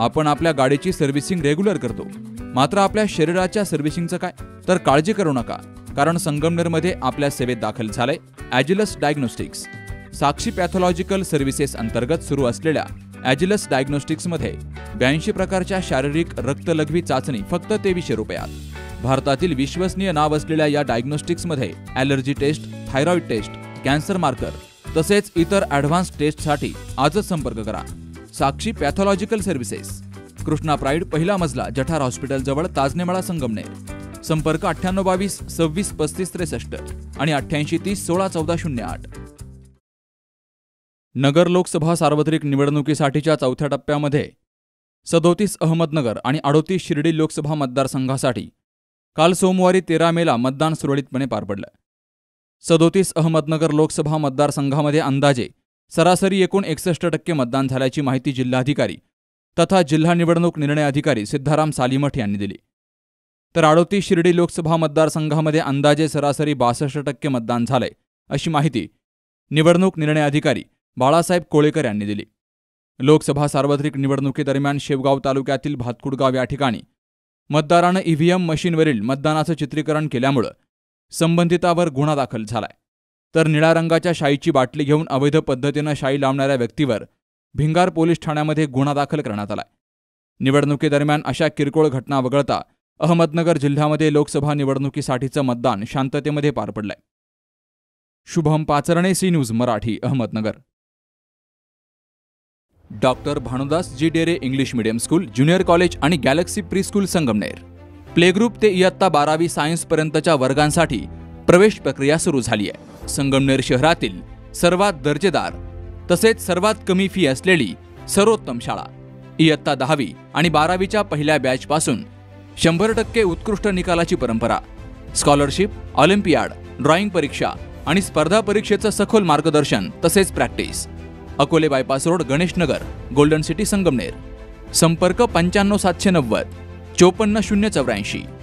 आपण आपल्या गाडीची सर्व्हिसिंग रेग्युलर करतो, मात्र आपल्या शरीराच्या सर्व्हिसिंगचं काय? तर काळजी करू नका, कारण संगमनेरमध्ये आपल्या सेवेत दाखल झालंय Agilus diagnostics. Sakshi pathological services अंतर्गत सुरू असलेल्या ॲजिलस डायग्नोस्टिक्समध्ये 82 प्रकारच्या शारीरिक रक्तलघवी चाचणी फक्त 2300 रुपयात. भारतातील विश्वसनीय नाव असलेल्या या डायग्नोस्टिक्समध्ये allergy test, thyroid test, cancer marker तसेच इतर ॲडव्हान्स टेस्टसाठी आजच संपर्क करा. Sakshi pathological services, Krishna pride, पहिला मजला, जठार हॉस्पिटल जवळ, ताजनेमाळा, संगमनेर. संपर्क 9822 26 35 63 आणि 8830 16 14 08. नगर लोकसभा सार्वत्रिक निवडणुकीसाठीच्या चौथ्या टप्प्यामध्ये 37 अहमदनगर आणि 38 शिर्डी लोकसभा मतदारसंघासाठी काल सोमवारी 13 मेला मतदान सुरळीतपणे पार पडलं. 37 अहमदनगर लोकसभा मतदारसंघामध्ये अंदाजे सरासरी एकूण 61% मतदान झाल्याची माहिती जिल्हाधिकारी तथा जिल्हा निवडणूक निर्णय अधिकारी सिद्धाराम सालीमठ यांनी दिली. तर 38 शिर्डी लोकसभा मतदारसंघामध्ये अंदाजे सरासरी 62% मतदान झालंय अशी माहिती निवडणूक निर्णय अधिकारी बाळासाहेब कोळेकर यांनी दिली. लोकसभा सार्वत्रिक निवडणुकीदरम्यान शेवगाव तालुक्यातील भातकुडगाव या ठिकाणी मतदारानं ईव्हीएम मशीनवरील मतदानाचं चित्रीकरण केल्यामुळं संबंधितावर गुन्हा दाखल झालाय. तर निळ्या रंगाच्या शाईची बाटली घेऊन अवैध पद्धतीनं शाई लावणाऱ्या व्यक्तीवर भिंगार पोलीस ठाण्यामध्ये गुन्हा दाखल करण्यात आलाय. निवडणुकीदरम्यान अशा किरकोळ घटना वगळता अहमदनगर जिल्ह्यामध्ये लोकसभा निवडणुकीसाठीचं मतदान शांततेमध्ये पार पडलंय. Shubham Pacharne, C news Marathi, Ahmednagar. Doctor Bhanudas G Dere English medium school, junior college आणि galaxy pre school Sangamner. Play group ते इयत्ता 12वी सायन्स पर्यंतच्या वर्गांसाठी प्रवेश प्रक्रिया सुरू झाली आहे. संगमनेर शहरातील सर्वात दर्जेदार तसेच सर्वात कमी फी असलेली सर्वोत्तम शाळा. इयत्ता 10वी आणि 12वीच्या पहिल्या बॅचपासून 100% उत्कृष्ट निकालाची परंपरा. स्कॉलरशिप, ऑलिम्पियाड, ड्रॉइंग परीक्षा आणि स्पर्धा परीक्षेचं सखोल मार्गदर्शन तसेच practice. Akole bypass road, Ganeshnagar, golden city, Sangamner. संपर्क 95 790 54 084.